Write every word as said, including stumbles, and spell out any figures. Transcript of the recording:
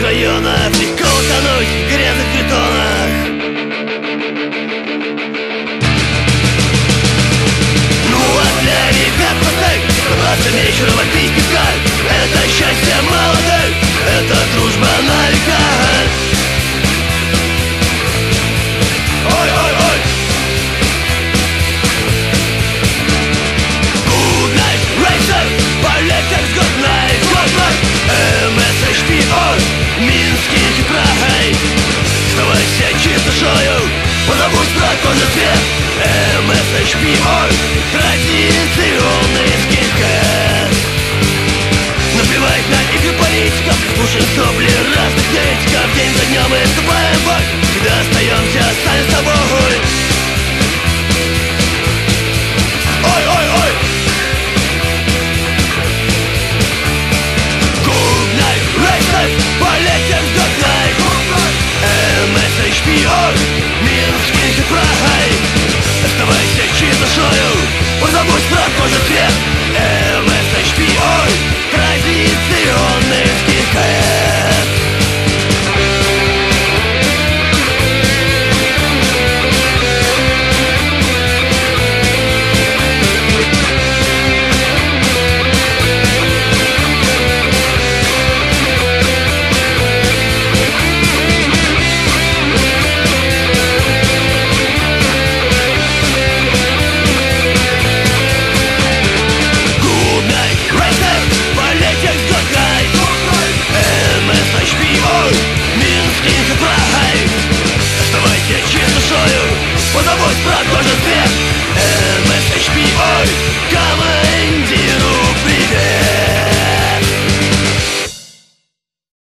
районах легко утонуть в грязных притонах. Ну а для ребят простых, собраться вечером отпить пивка, это счастье молодых, это дружба на века. Ой-ой-ой! Good night, racer, politics, good night, good night. эм эс эйч пи Ой, Минский край. Оставайся чистошою, позову спокойно свет. эм эс эйч пи Ой, традиционный скинхед. Наплевать на игры политиков, слушаем сопли разных теоретиков. День за днем мы вступаем в бой.